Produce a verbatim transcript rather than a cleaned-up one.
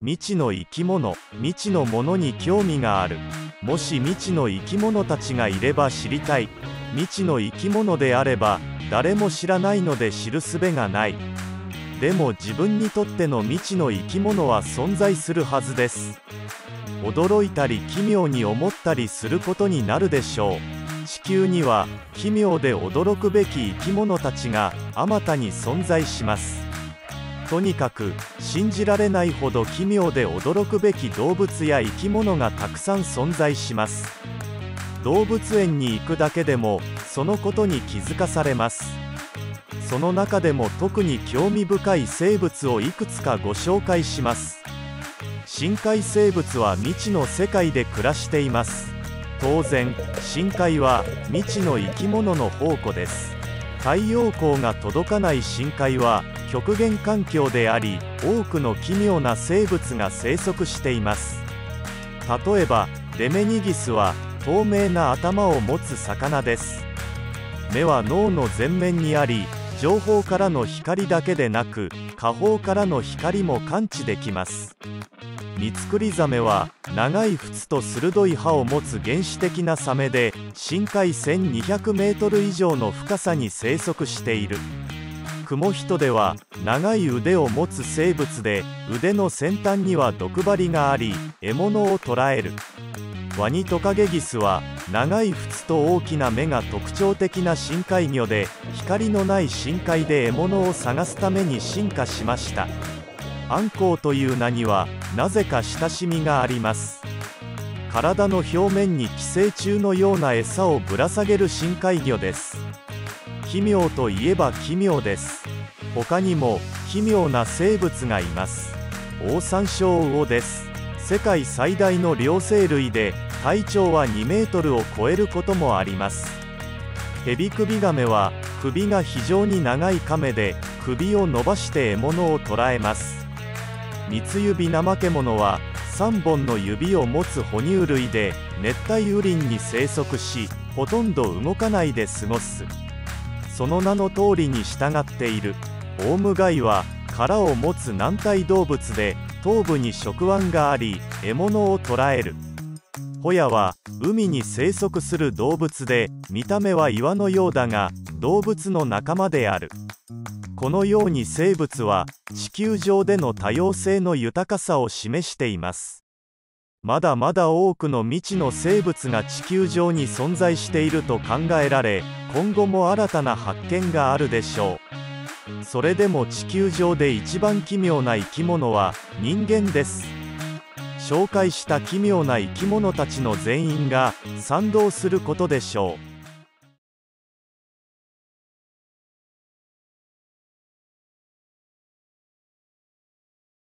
未知の生き物、未知のものに興味がある。もし未知の生き物たちがいれば知りたい。未知の生き物であれば誰も知らないので知る術がない。でも自分にとっての未知の生き物は存在するはずです。驚いたり奇妙に思ったりすることになるでしょう。地球には奇妙で驚くべき生き物たちがあまたに存在します。とにかく信じられないほど奇妙で驚くべき動物や生き物がたくさん存在します。動物園に行くだけでもそのことに気づかされます。その中でも特に興味深い生物をいくつかご紹介します。深海生物は未知の世界で暮らしています。当然、深海は未知の生き物の宝庫です。太陽光が届かない深海は極限環境であり、多くの奇妙な生物が生息しています。例えばレメニギスは透明な頭を持つ魚です。目は脳の前面にあり、上方からの光だけでなく下方からの光も感知できます。ミツクリザメは長い蹼と鋭い歯を持つ原始的なサメで、深海せんにひゃくメートル以上の深さに生息している。クモヒトデは長い腕を持つ生物で、腕の先端には毒針があり獲物を捕らえる。ワニトカゲギスは長い蹼と大きな目が特徴的な深海魚で、光のない深海で獲物を探すために進化しました。アンコウという名にはなぜか親しみがあります。体の表面に寄生虫のような餌をぶら下げる深海魚です。奇妙といえば奇妙です。他にも奇妙な生物がいます。オオサンショウウオです。世界最大の両生類で、体長はにメートルを超えることもあります。ヘビクビガメは首が非常に長いカメで、首を伸ばして獲物を捕らえます。ミツユビナマケモノはさんぼんの指を持つ哺乳類で、熱帯雨林に生息し、ほとんど動かないで過ごす。その名の通りに従っている。オウムガイは殻を持つ軟体動物で、頭部に触腕があり獲物を捕らえる。ホヤは海に生息する動物で、見た目は岩のようだが動物の仲間である。このように生物は地球上での多様性の豊かさを示しています。まだまだ多くの未知の生物が地球上に存在していると考えられ、今後も新たな発見があるでしょう。それでも地球上で一番奇妙な生き物は人間です。紹介した奇妙な生き物たちの全員が賛同することでしょう。